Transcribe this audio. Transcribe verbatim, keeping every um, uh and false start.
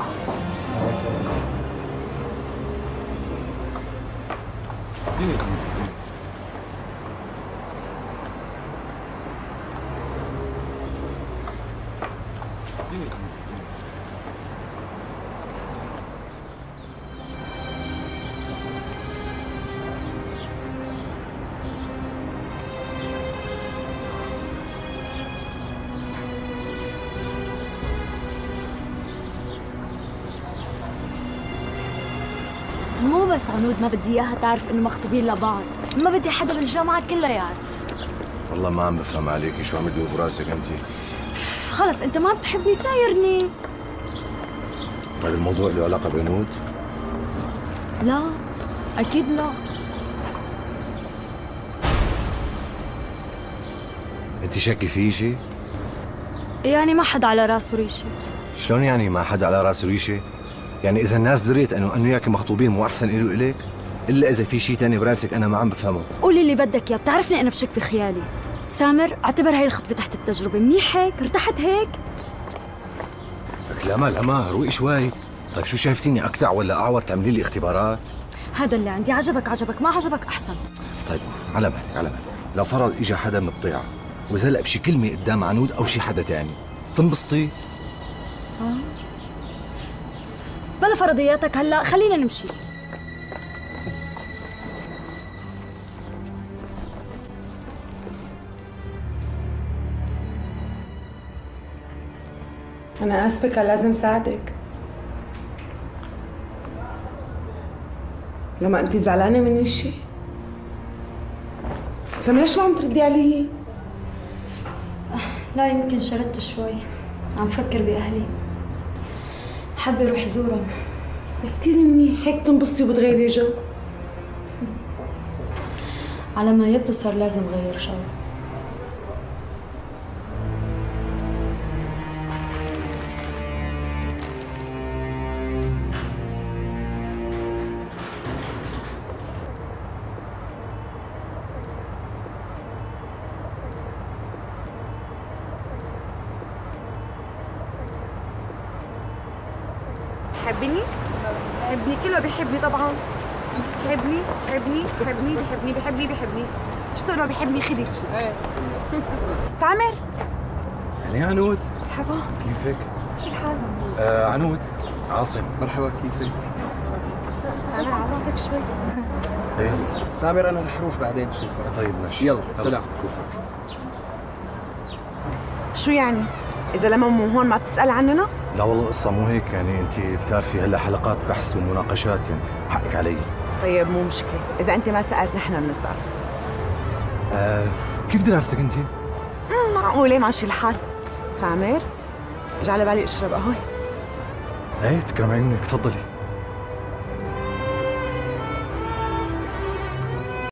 اديني القميص. اديني القميص. مو بس عنود ما بدي اياها تعرف انه مخطوبين لبعض، ما بدي حدا بالجامعة كلها يعرف. والله ما عم بفهم عليكي، شو عم تدور براسك انت؟ خلص انت ما بتحبني سايرني. طيب الموضوع له علاقة بعنود؟ لا اكيد لا. انت شاكي في شيء؟ يعني ما حدا على راسه ريشة. شلون يعني ما حدا على راسه ريشة؟ يعني إذا الناس دريت إنه أنا وياك مخطوبين مو أحسن إلي وإليك؟ إلا إذا في شيء تاني براسك أنا ما عم بفهمه. قولي اللي بدك إياه، بتعرفني أنا بشك بخيالي. سامر اعتبر هاي الخطبة تحت التجربة، منيح هيك؟ ارتحت هيك؟ لك لا ما لا ما روقي شوي. طيب شو شايفتيني أكتع ولا أعور تعملي لي اختبارات؟ هذا اللي عندي، عجبك عجبك، ما عجبك أحسن. طيب على بالك على بالك، لو فرض إجا حدا من الطيعة وزلق بشي كلمة قدام عنود أو شي حدا تاني، تنبسطي؟ آه. بلا فرضياتك هلا، خلينا نمشي. أنا آسفة كان لازم ساعدك. لما أنت زعلانة مني شيء؟ لما ليش ما عم تردي علي؟ لا يمكن شردت شوي، عم فكر بأهلي، حابة أروح زورهم. احكي لي منيح، هيك تنبسطي وبتغيري جو. على ما يبدو صار لازم غير جو. بحبني؟ بحبني، كله بيحبني طبعا. بحبني بحبني بحبني بحبني بحبني بحبني شو تقول له بحبني خدي؟ ايه سامر؟ يعني عنود؟ مرحبا، كيفك؟ شو الحال؟ آه عنود، عاصم. مرحبا، كيفك؟ سامر عوزتك شوي. ايه سامر انا رح اروح بعدين بشوفك. طيب ماشي، يلا سلام. شوفك. شو يعني؟ إذا لما مو هون ما بتسأل عننا؟ لا والله القصة مو هيك، يعني أنت بتعرفي هلا حلقات بحث ومناقشات، يعني حقك علي. طيب مو مشكلة، إذا أنت ما سألت نحن بنسأل. آه كيف دراستك أنت؟ معقولة ماشي الحال. سامر، اجى على بالي اشرب قهوة. ايه تكرم عيونك، تفضلي.